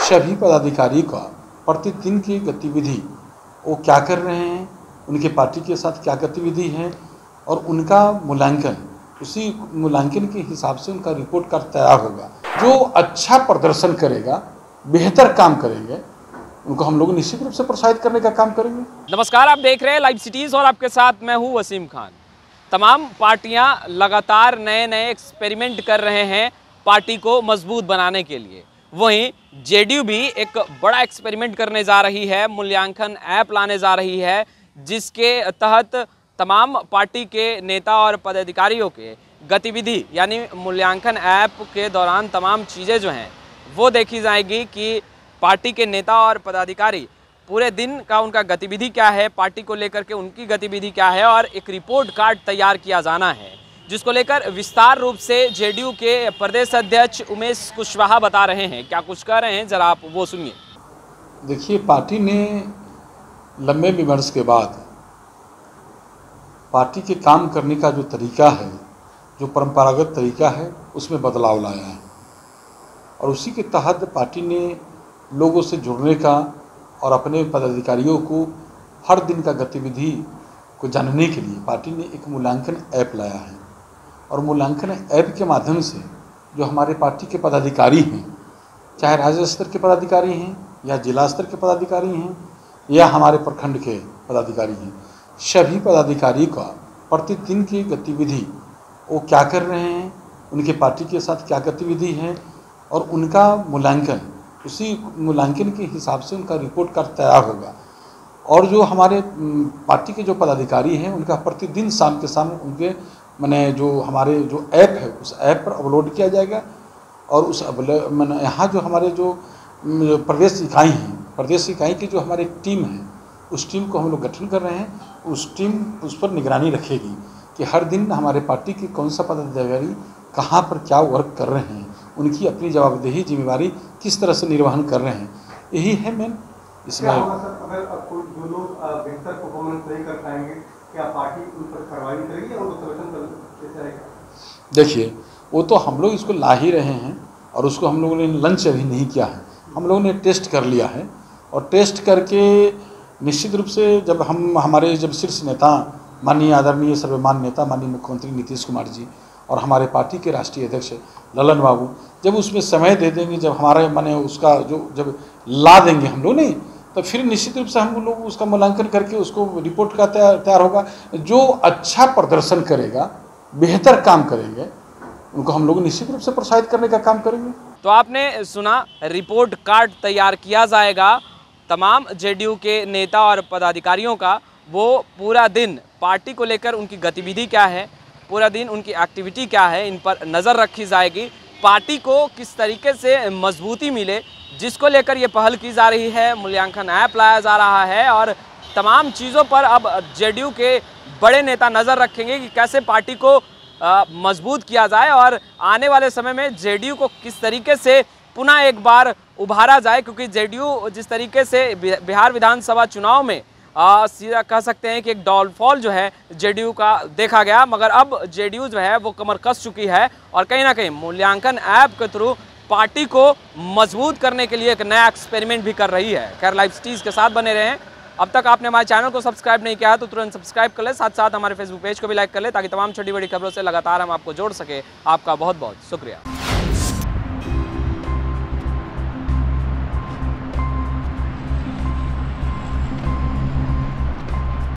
सभी पदाधिकारी का प्रतिदिन की गतिविधि वो क्या कर रहे हैं, उनके पार्टी के साथ क्या गतिविधि है और उनका मूल्यांकन, उसी मूल्यांकन के हिसाब से उनका रिपोर्ट कार्ड तैयार होगा। जो अच्छा प्रदर्शन करेगा, बेहतर काम करेंगे, उनको हम लोग निश्चित रूप से प्रोत्साहित करने का काम करेंगे। नमस्कार, आप देख रहे हैं लाइव सिटीज़ और आपके साथ मैं हूं वसीम खान। तमाम पार्टियां लगातार नए नए एक्सपेरिमेंट कर रहे हैं पार्टी को मजबूत बनाने के लिए। वहीं जेडीयू भी एक बड़ा एक्सपेरिमेंट करने जा रही है, मूल्यांकन ऐप लाने जा रही है, जिसके तहत तमाम पार्टी के नेता और पदाधिकारियों के गतिविधि यानी मूल्यांकन ऐप के दौरान तमाम चीज़ें जो हैं वो देखी जाएगी कि पार्टी के नेता और पदाधिकारी पूरे दिन का उनका गतिविधि क्या है, पार्टी को लेकर के उनकी गतिविधि क्या है, और एक रिपोर्ट कार्ड तैयार किया जाना है, जिसको लेकर विस्तार रूप से जेडीयू के प्रदेश अध्यक्ष उमेश कुशवाहा बता रहे हैं। क्या कुछ कह रहे हैं, जरा आप वो सुनिए। देखिए, पार्टी ने लंबे विमर्श के बाद पार्टी के काम करने का जो तरीका है, जो परंपरागत तरीका है, उसमें बदलाव लाया है और उसी के तहत पार्टी ने लोगों से जुड़ने का और अपने पदाधिकारियों को हर दिन का गतिविधि को जानने के लिए पार्टी ने एक मूल्यांकन ऐप लाया है। और मूल्यांकन ऐप के माध्यम से जो हमारे पार्टी के पदाधिकारी हैं, चाहे राज्य स्तर के पदाधिकारी हैं या जिला स्तर के पदाधिकारी हैं या हमारे प्रखंड के पदाधिकारी हैं, सभी पदाधिकारी का प्रतिदिन की गतिविधि वो क्या कर रहे हैं, उनके पार्टी के साथ क्या गतिविधि है और उनका मूल्यांकन, उसी मूल्यांकन के हिसाब से उनका रिपोर्ट कार्ड तैयार होगा। और जो हमारे पार्टी के जो पदाधिकारी हैं, उनका प्रतिदिन शाम के शाम उनके जो हमारे जो ऐप है उस ऐप पर अपलोड किया जाएगा। और उस यहाँ जो हमारे जो प्रदेश इकाई हैं, प्रदेश इकाई की जो हमारी टीम है, उस टीम को हम लोग गठन कर रहे हैं। उस टीम उस पर निगरानी रखेगी कि हर दिन हमारे पार्टी की कौन सा पदाधिकारी कहाँ पर क्या वर्क कर रहे हैं, उनकी अपनी जवाबदेही जिम्मेवारी किस तरह से निर्वहन कर रहे हैं, यही है मेन इसमें। अगर जो लोग बेहतर परफॉर्मेंस नहीं कर पाएंगे, क्या पार्टी उन पर कार्रवाई करेगी या उनको संगठन कैसे रहेगा? देखिए, वो तो हम लोग इसको ला ही रहे हैं और उसको हम लोगों ने लंच अभी नहीं किया है, हम लोगों ने टेस्ट कर लिया है। और टेस्ट करके निश्चित रूप से जब हमारे शीर्ष नेता माननीय आदरणीय सर्वमान्य नेता माननीय मुख्यमंत्री नीतीश कुमार जी और हमारे पार्टी के राष्ट्रीय अध्यक्ष ललन बाबू जब उसमें समय दे देंगे, जब हमारे उसका जब ला देंगे हम लोग, नहीं तो फिर निश्चित रूप से हम लोग उसका मूल्यांकन करके उसको रिपोर्ट का तैयार होगा। जो अच्छा प्रदर्शन करेगा, बेहतर काम करेंगे, उनको हम लोग निश्चित रूप से प्रोत्साहित करने का काम करेंगे। तो आपने सुना, रिपोर्ट कार्ड तैयार किया जाएगा तमाम जेडीयू के नेता और पदाधिकारियों का। वो पूरा दिन पार्टी को लेकर उनकी गतिविधि क्या है, पूरा दिन उनकी एक्टिविटी क्या है, इन पर नज़र रखी जाएगी। पार्टी को किस तरीके से मजबूती मिले, जिसको लेकर ये पहल की जा रही है, मूल्यांकन ऐप लाया जा रहा है और तमाम चीज़ों पर अब जेडीयू के बड़े नेता नज़र रखेंगे कि कैसे पार्टी को मजबूत किया जाए और आने वाले समय में जेडीयू को किस तरीके से पुनः एक बार उभारा जाए। क्योंकि जेडीयू जिस तरीके से बिहार विधानसभा चुनाव में सीधा कह सकते हैं कि एक डाउनफॉल जो है जेडीयू का देखा गया, मगर अब जेडीयू जो है वो कमर कस चुकी है और कहीं ना कहीं मूल्यांकन ऐप के थ्रू पार्टी को मजबूत करने के लिए एक नया एक्सपेरिमेंट भी कर रही है। खैर, लाइव सिटीज़ के साथ बने रहें। अब तक आपने हमारे चैनल को सब्सक्राइब नहीं किया है तो तुरंत सब्सक्राइब कर ले, साथ साथ हमारे फेसबुक पेज को भी लाइक कर ले, ताकि तमाम छोटी बड़ी खबरों से लगातार हम आपको जोड़ सके। आपका बहुत बहुत शुक्रिया।